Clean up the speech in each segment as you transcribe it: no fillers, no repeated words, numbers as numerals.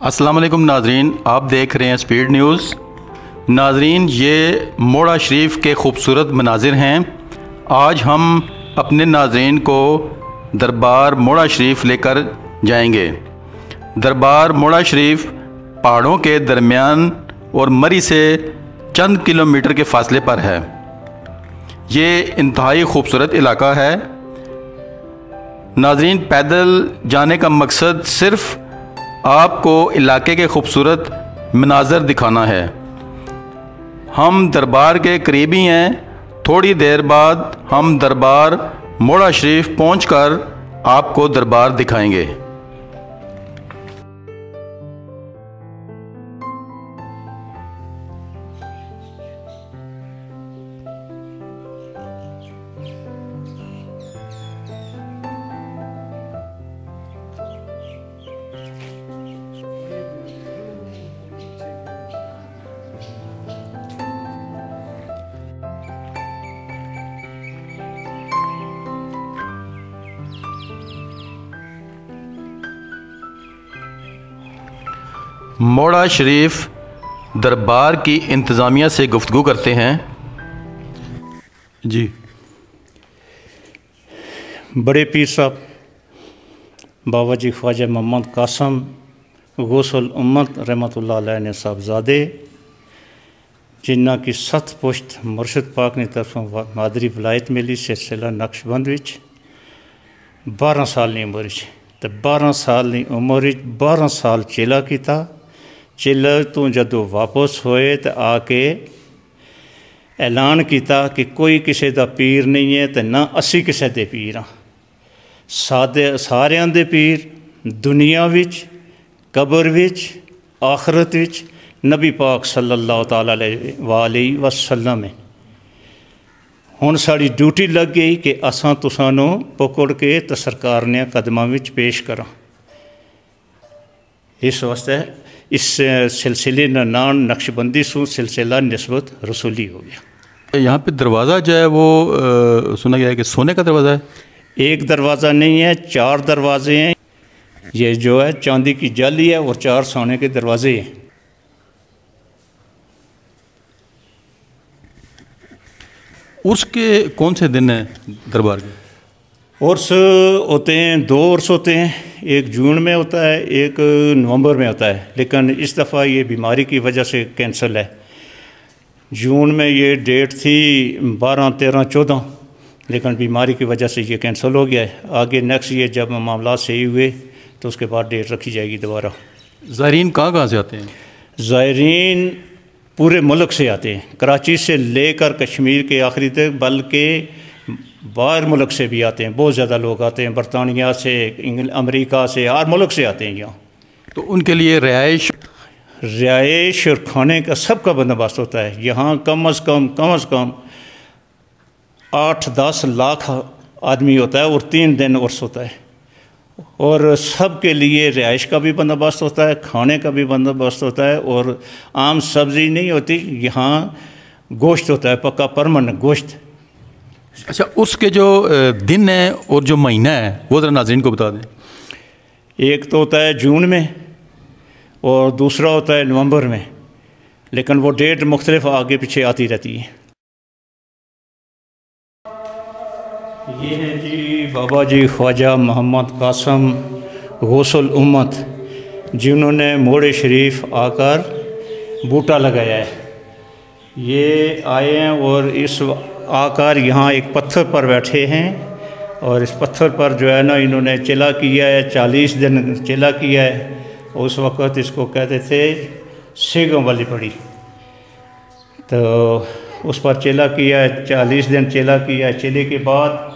अस्सलाम वालेकुम नाजरीन, आप देख रहे हैं स्पीड न्यूज़। नाजरीन, ये मोड़ा शरीफ के ख़ूबसूरत मनाजिर हैं। आज हम अपने नाजरीन को दरबार मोड़ा शरीफ लेकर जाएंगे। दरबार मोड़ा शरीफ पहाड़ों के दरमियान और मरी से चंद किलोमीटर के फासले पर है। ये इंतहाई खूबसूरत इलाका है। नाजरीन, पैदल जाने का मकसद सिर्फ़ आपको इलाके के खूबसूरत मनाज़र दिखाना है। हम दरबार के करीबी हैं। थोड़ी देर बाद हम दरबार मोड़ा शरीफ पहुंचकर आपको दरबार दिखाएंगे। मोड़ा शरीफ दरबार की इंतज़ामिया से गुफ्तगू करते हैं। जी, बड़े पीर साहब बाबा जी ख्वाजा मोहम्मद कासम गौसुल उम्मत रहमतुल्लाह अलैह ने साहबजादे, जिन्ना की सत पुश्त मुर्शद पाक ने तरफों मादरी वलायत मिली सिलसिला नक्शबंद विच 12 साल की उम्र तो 12 साल की उम्र 12 साल चेला किया। चेला तो जदों वापस होए तो आके ऐलान किया कि कोई किसी का पीर नहीं है तो ना असी किसी के पीर हाँ। सारियां दे पीर दुनिया विच, कबर विच, आखरत विच नबी पाक सल्लल्लाहु तआला अलैहि वसल्लम है। हुण साड़ी ड्यूटी लग गई कि असां तुसानू पकड़ के तो सरकार ने कदमां विच पेश करा। इस वास्ते इस सिलसिले का नाम नक्शबंदी सु सिलसिला निस्बत रसूली हो गया। यहाँ पे दरवाज़ा जो है वो सुना गया है कि सोने का दरवाज़ा है। एक दरवाज़ा नहीं है, 4 दरवाजे हैं। ये जो है चांदी की जाली है और 4 सोने के दरवाजे हैं। उर्स के कौन से दिन हैं दरबार के? उर्स होते हैं, 2 उर्स होते हैं। एक जून में होता है, एक नवंबर में होता है, लेकिन इस दफ़ा ये बीमारी की वजह से कैंसिल है। जून में ये डेट थी 12, 13, 14, लेकिन बीमारी की वजह से ये कैंसिल हो गया है। आगे नेक्स्ट ईयर जब मामला सही हुए तो उसके बाद डेट रखी जाएगी दोबारा। ज़ायरीन कहाँ से आते हैं? ज़ायरीन पूरे मुल्क से आते हैं, कराची से लेकर कश्मीर के आखिरी तक, बल्कि बाहर मुल्क से भी आते हैं। बहुत ज़्यादा लोग आते हैं, बरतानिया से, अमेरिका से, हर मुल्क से आते हैं यहाँ। तो उनके लिए रिहाइश और खाने का सबका बंदोबस्त होता है। यहाँ कम अज़ कम 8-10 लाख आदमी होता है और 3 दिन उर्स होता है। और सब के लिए रिहाइश का भी बंदोबस्त होता है, खाने का भी बंदोबस्त होता है। और आम सब्ज़ी नहीं होती, यहाँ गोश्त होता है, पक्का परमानेंट गोश्त। अच्छा, उसके जो दिन है और जो महीना है वो ज़रा नाज़रीन को बता दें। एक तो होता है जून में और दूसरा होता है नवंबर में, लेकिन वो डेट मुख्तलिफ आगे पीछे आती रहती है। ये हैं जी बाबा जी ख्वाजा मोहम्मद कासम गौसुल उम्मत, जिन्होंने मोड़े शरीफ आकर बूटा लगाया है। ये आए हैं और इस आकर यहाँ एक पत्थर पर बैठे हैं। और इस पत्थर पर जो है ना इन्होंने चिला किया है, 40 दिन चिला किया है। उस वक़्त इसको कहते थे सेगों वाली पड़ी। तो उस पर चिला किया है, 40 दिन चिला किया है। चिले के बाद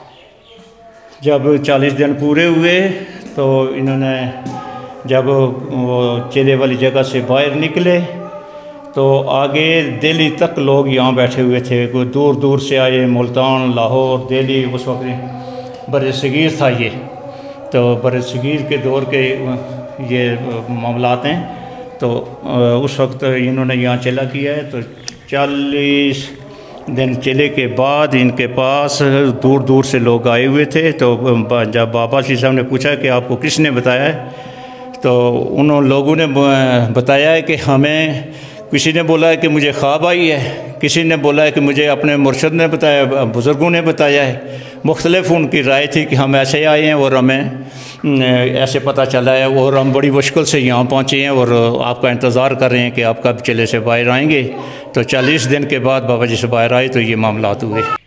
जब 40 दिन पूरे हुए तो इन्होंने जब वो चिले वाली जगह से बाहर निकले तो आगे दिल्ली तक लोग यहाँ बैठे हुए थे। कोई दूर दूर से आए, मुल्तान, लाहौर, दिल्ली। उस वक्त बर सगीर था ये, तो बर सगीर के दौर के ये मामलात हैं। तो उस वक्त इन्होंने यहाँ चिला किया है। तो 40 दिन चिले के बाद इनके पास दूर दूर से लोग आए हुए थे। तो जब बाबा जी साहब ने पूछा कि आपको किसने बताया है, تو ان لوگوں نے بتایا ہے کہ ہمیں کسی نے بولا ہے کہ مجھے خواب آئی ہے، کسی نے بولا ہے کہ مجھے اپنے مرشد نے بتایا، بزرگوں نے بتایا ہے، مختلف ان کی رائے تھی کہ ہم ایسے آئے ہیں اور ہمیں ایسے پتہ چلا ہے اور ہم بڑی مشکل سے یہاں پہنچے ہیں اور آپ کا انتظار کر رہے ہیں کہ آپ کب چلے سے باہر آئیں گے۔ تو 40 دن کے بعد بابا جی سے باہر آئے تو یہ معاملات ہوئے۔